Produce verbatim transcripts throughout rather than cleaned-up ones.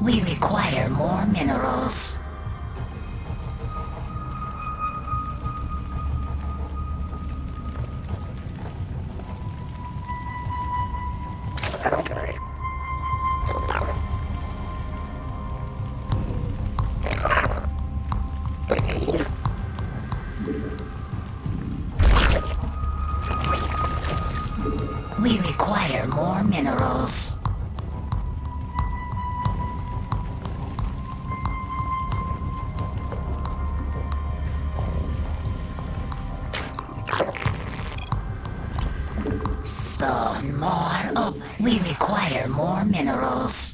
We require more minerals. We require more minerals. Spawn more of. We require more minerals.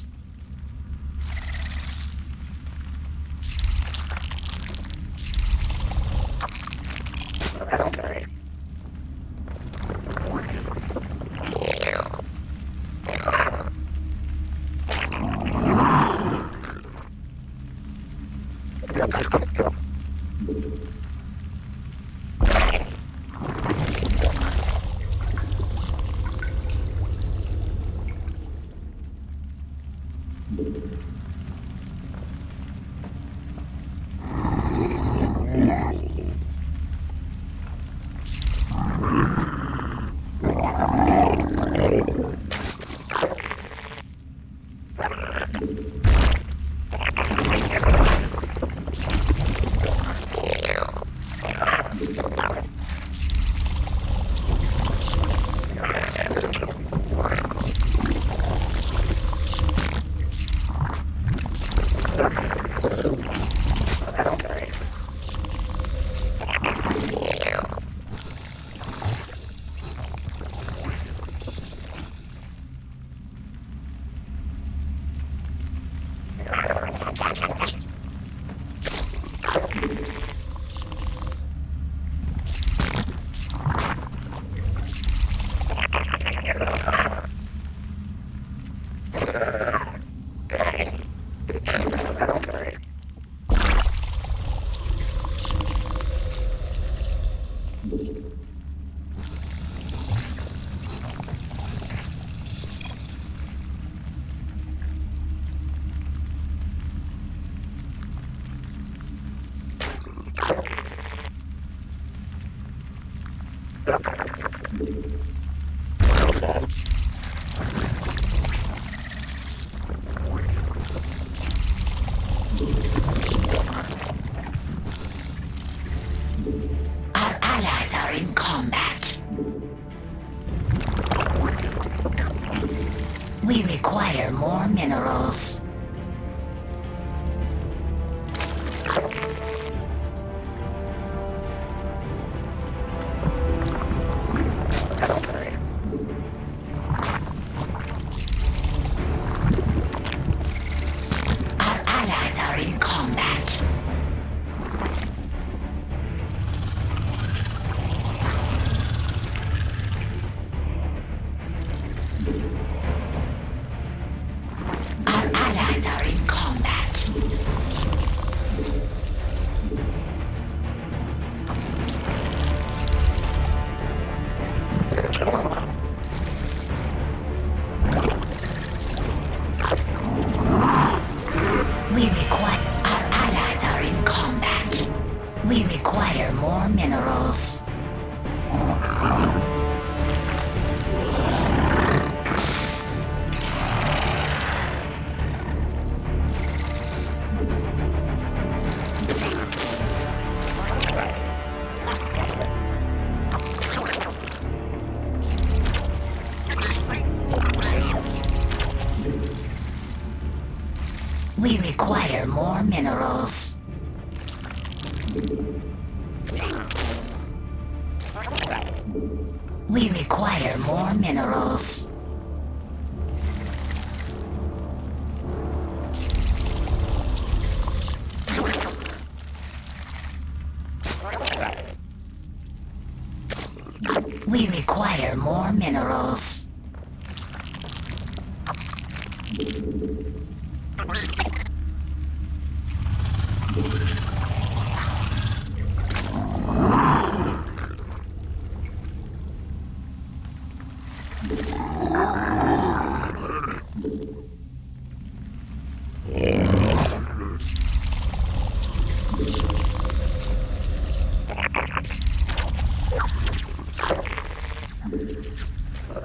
Our allies are in combat. We require more minerals. Our allies are in combat. Our allies are in combat. We require. Our allies are in combat. We require more minerals. We require more minerals. We require more minerals. We require more minerals.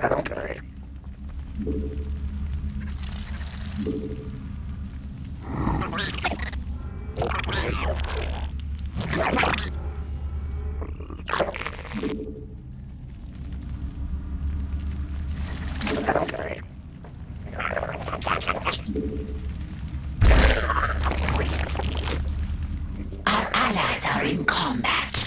Our allies are in combat.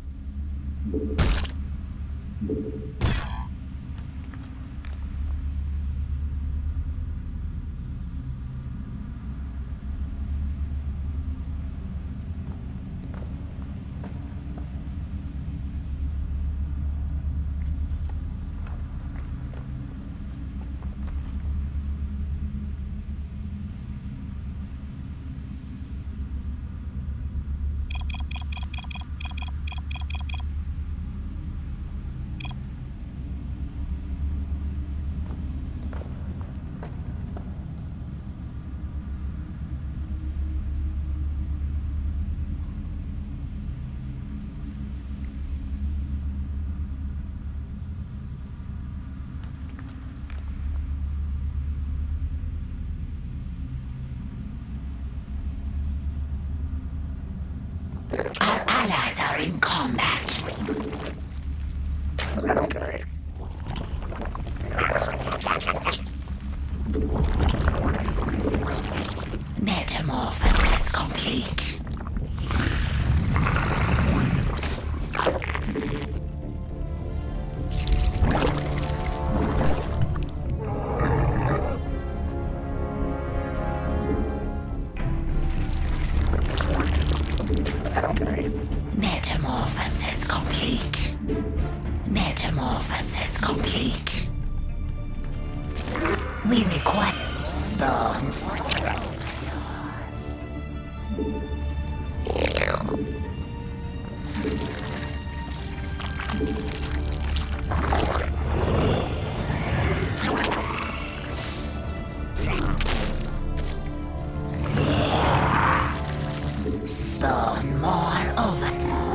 Our allies are in combat. Metamorphosis complete. Metamorphosis complete. Metamorphosis complete. We require spawns. Spawn more over.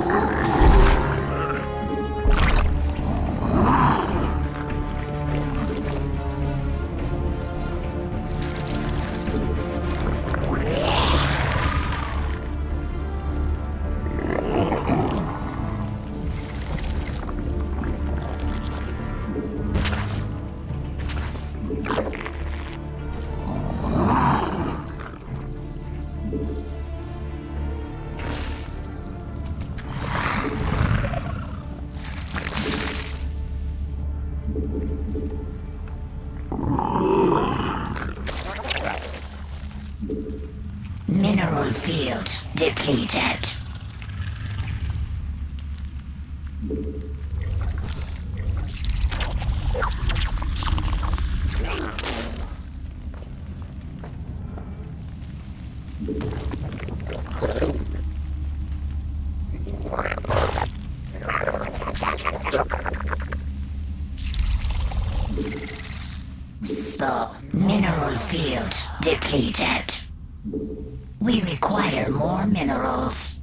Mineral field depleted. Spawn mineral field depleted. We require more minerals.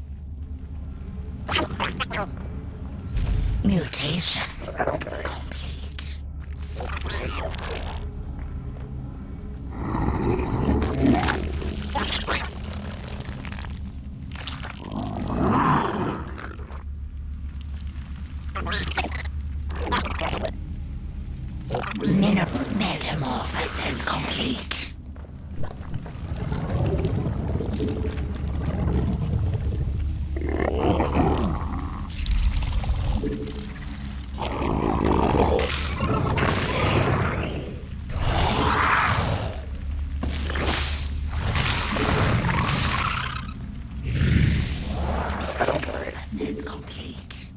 Mutation complete. Mineral metamorphosis complete. Metamorphosis complete.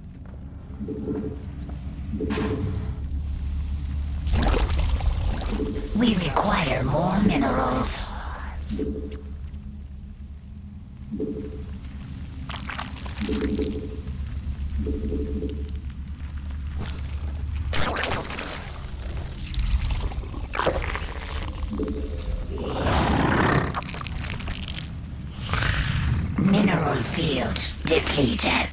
We require more minerals. Mineral field depleted.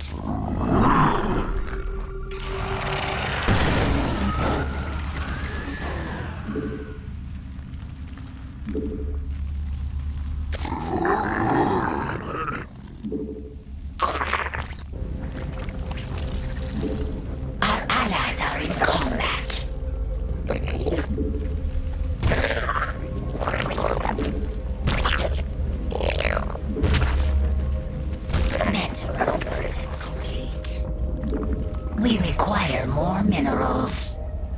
Metamorphosis complete. We require more minerals.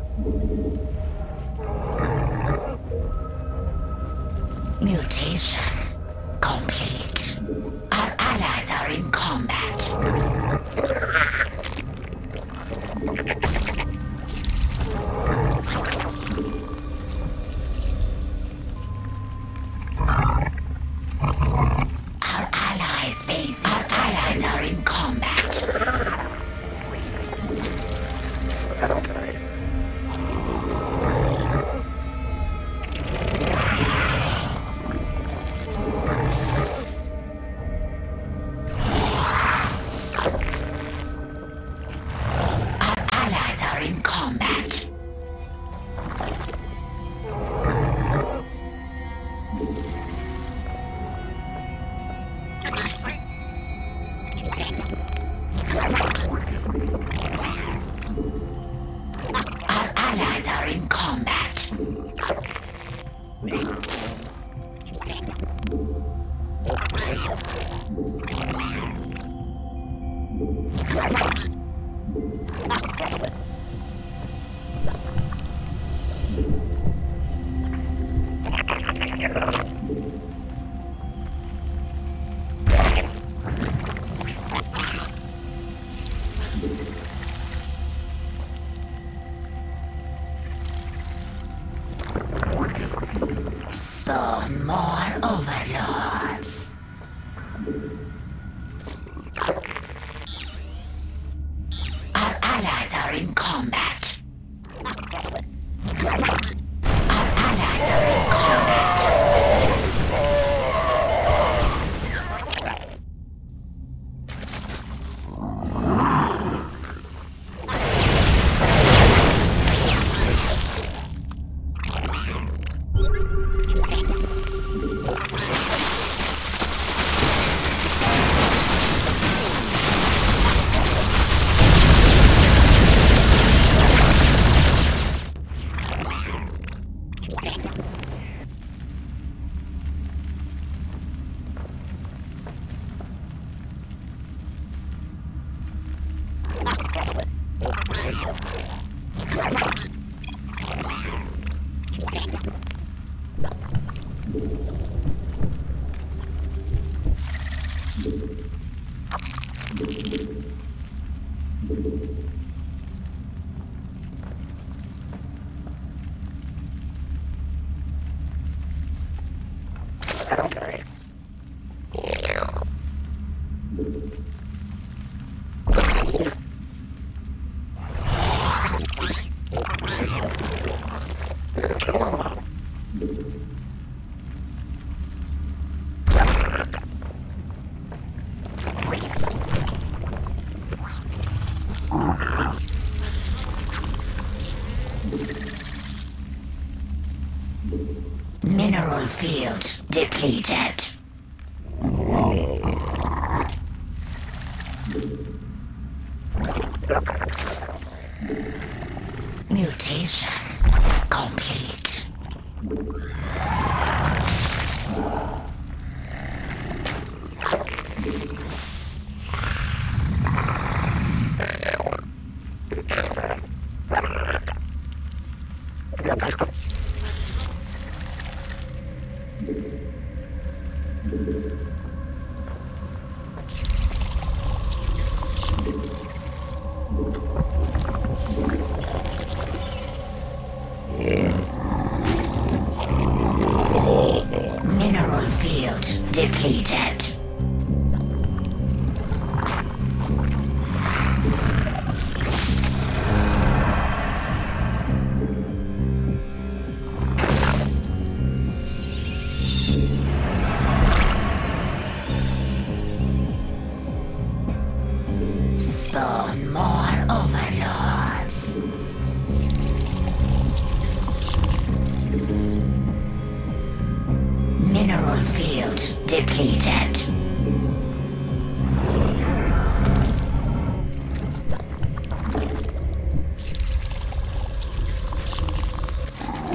Mutation complete. Our allies are in combat. Our allies base. Our allies are in combat. Spawn more overlords. Our allies are in combat. Our allies are in combat. Mineral field depleted. Mutation complete. Mineral field depleted. Spawn more overlords. Mineral field depleted.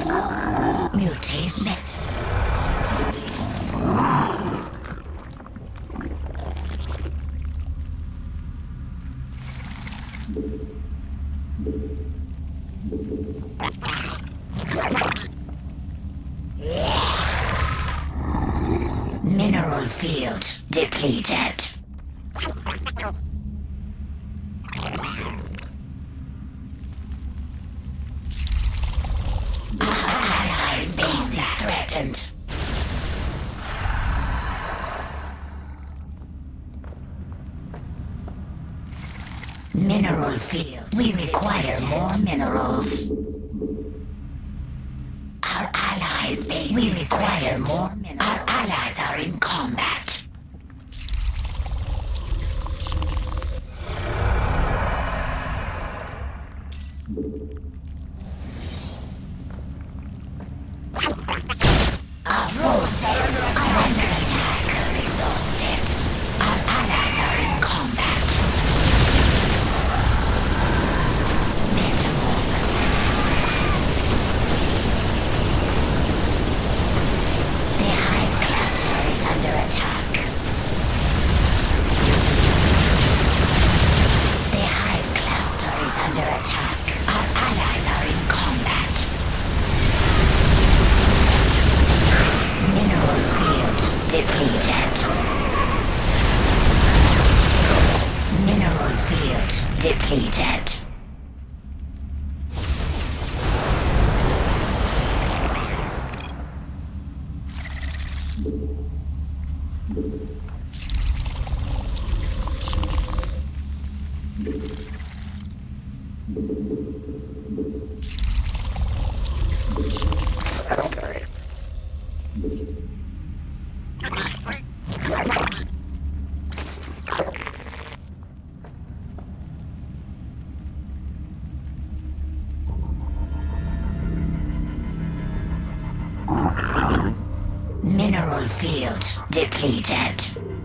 Mutation. Mineral field depleted. Allies base is threatened. Mineral field. We require more minerals. Our allies base. We require more minerals. Our allies are in combat. Our forces are under attack. Exhausted. Our allies are in combat. Metamorphosis. The hive cluster is under attack. The hive cluster is under attack. Our allies are in combat. Mineral field depleted. Mineral field depleted. Mineral field depleted.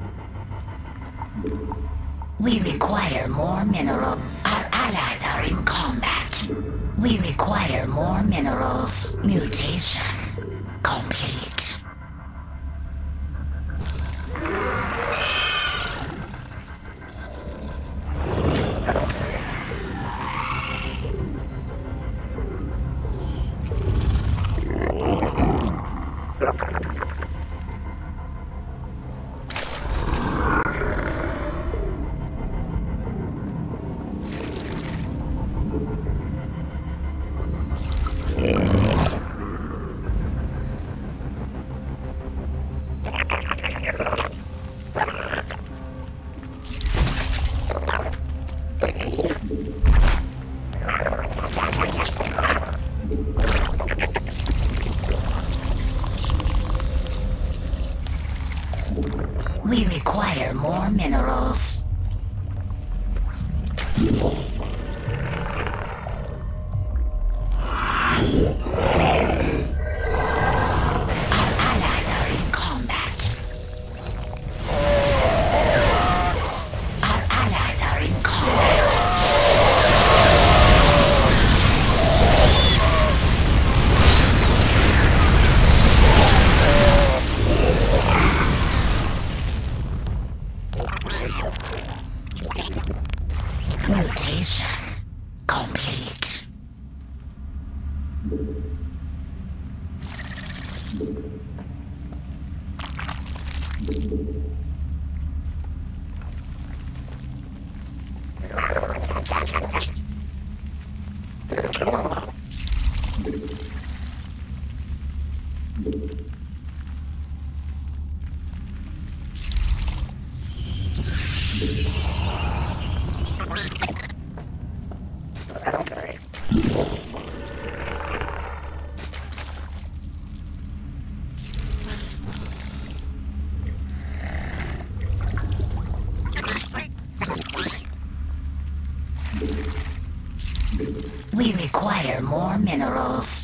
We require more minerals. Our allies are in combat. We require more minerals. Mutation complete. We require more minerals. Our allies are in combat. Our allies are in combat. Mutation complete. We require more minerals.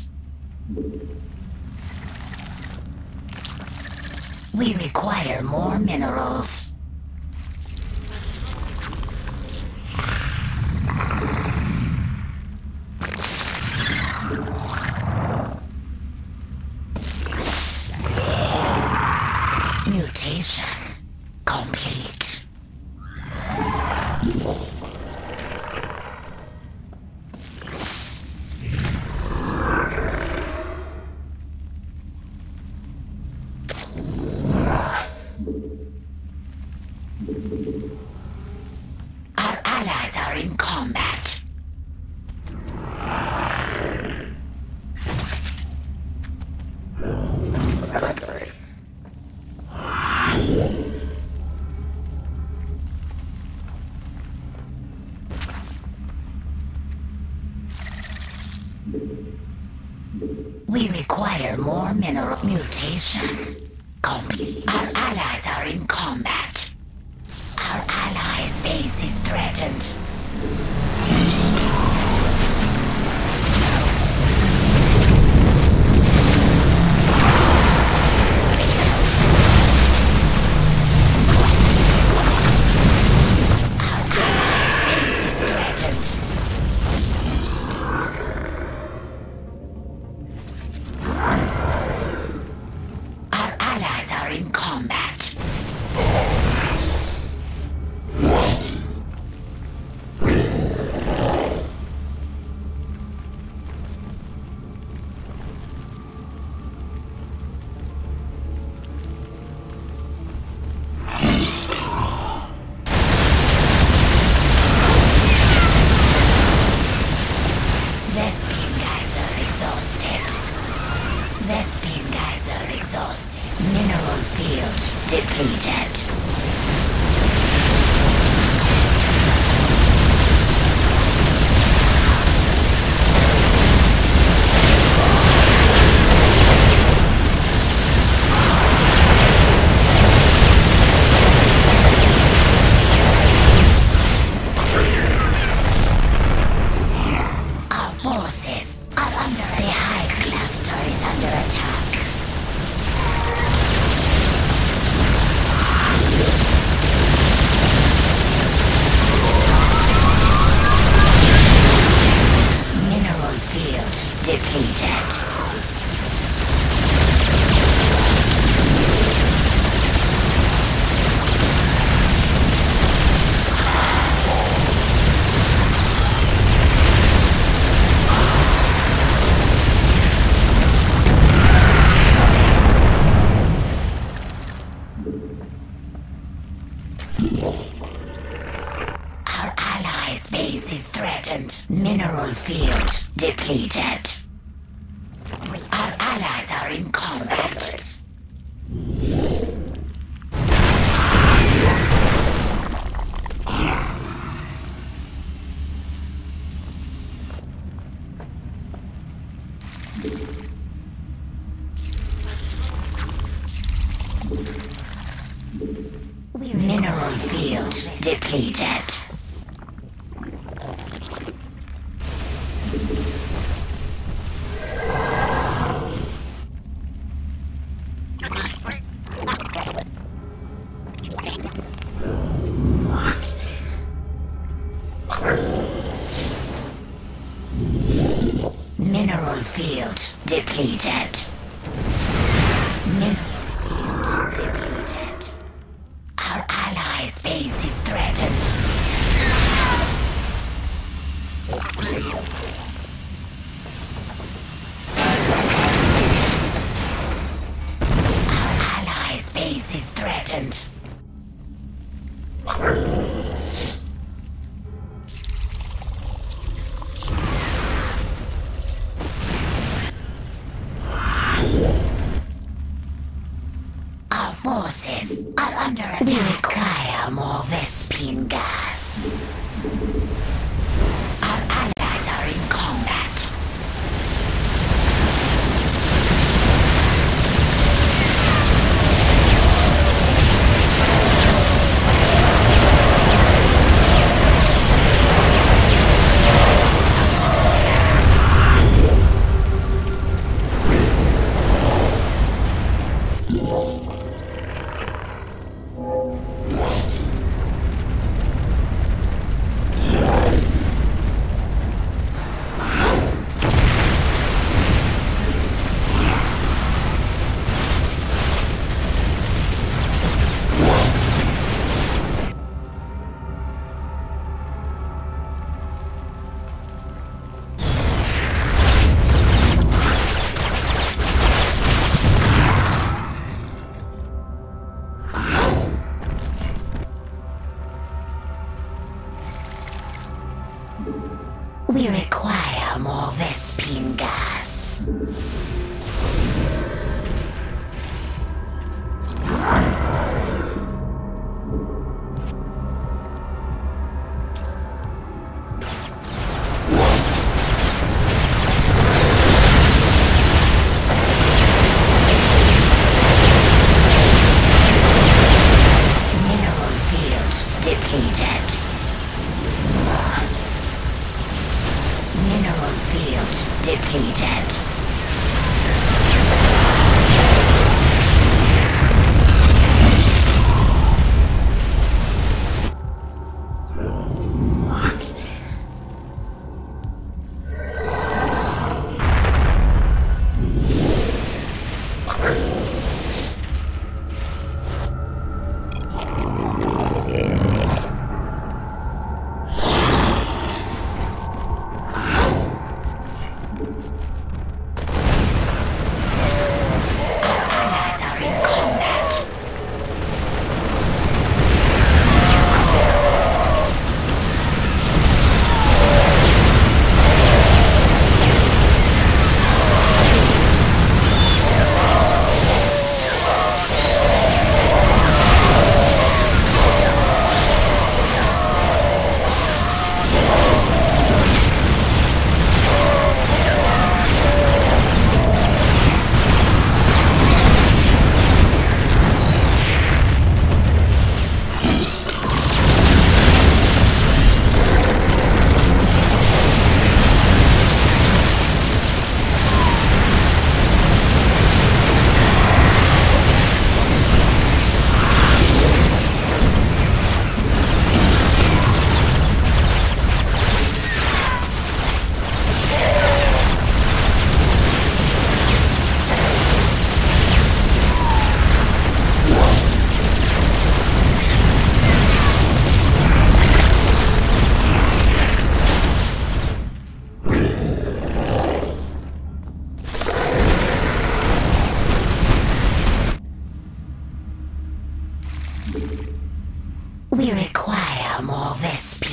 We require more minerals. Mutation complete. Our allies are in combat. We require more mineral mutation. Complete. Our allies are in combat. Our allies' base is threatened. Our allies' base is threatened. Our allies are in combat. Vespene guys are exhausted. Vespene guys are exhausted. Mineral field depleted. Our forces are under attack. The Hive cluster is under attack. Mineral field depleted. Our allies' base is threatened. Mineral field depleted. Our allies are in combat. Mineral field depleted. Mineral field depleted. Mineral field depleted. Our allies' base is threatened. Our allies' base is threatened. Our forces are under attack. We require more Vespene gas. Our allies are in combat.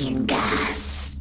Vespine gas.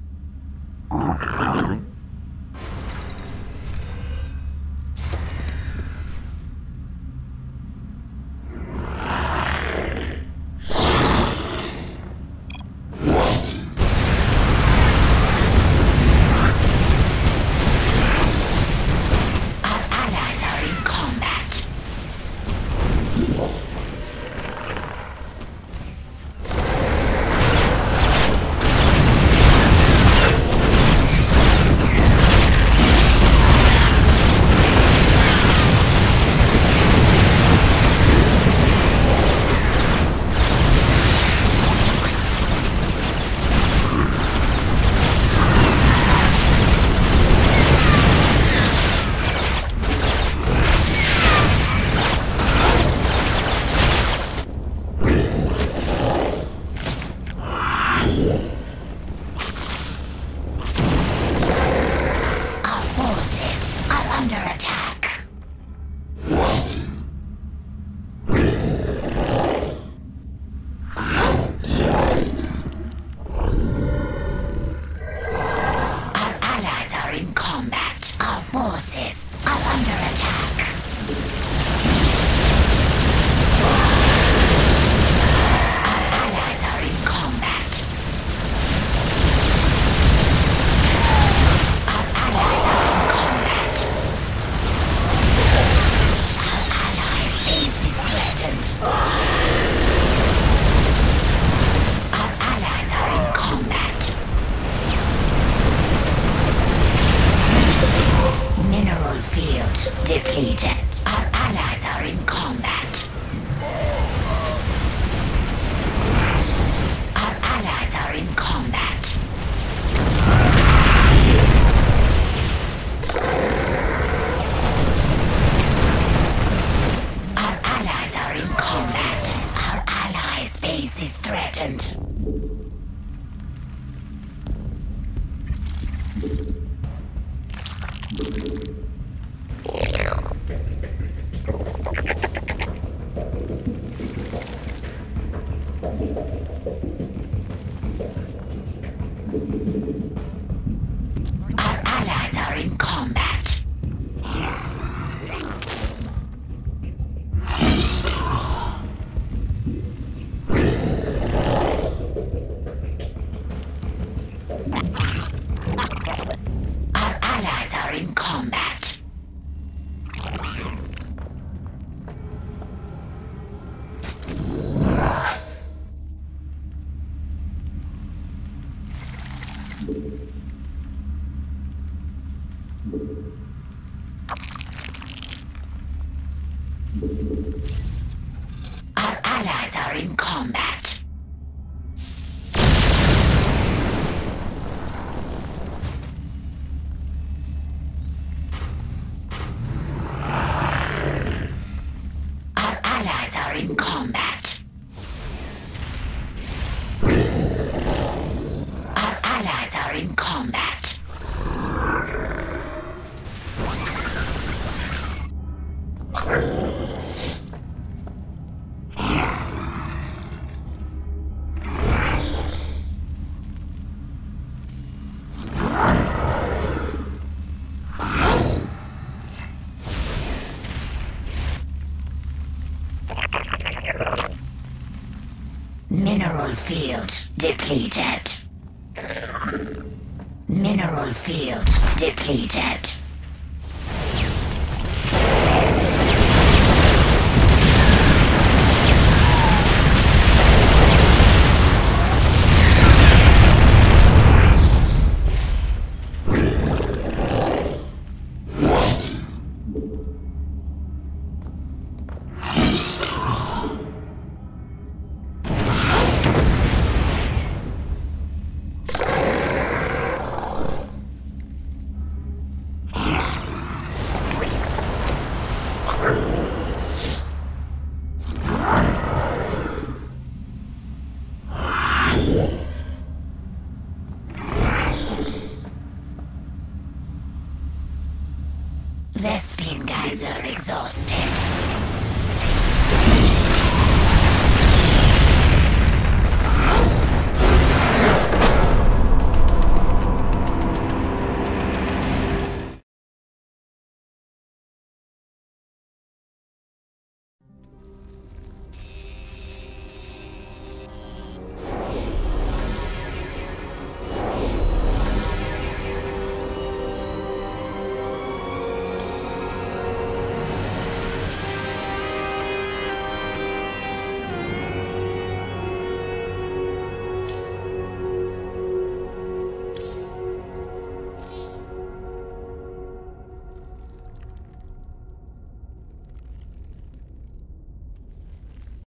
Depleted. Our allies are in combat. Our allies are in combat. Our allies are in combat. Our allies' base is threatened. Our allies are in combat. Our allies are in combat. Our allies are in combat. Our allies are in combat. Our allies are in combat. Mineral field depleted. Mineral field depleted. Vespine geyser exhausted.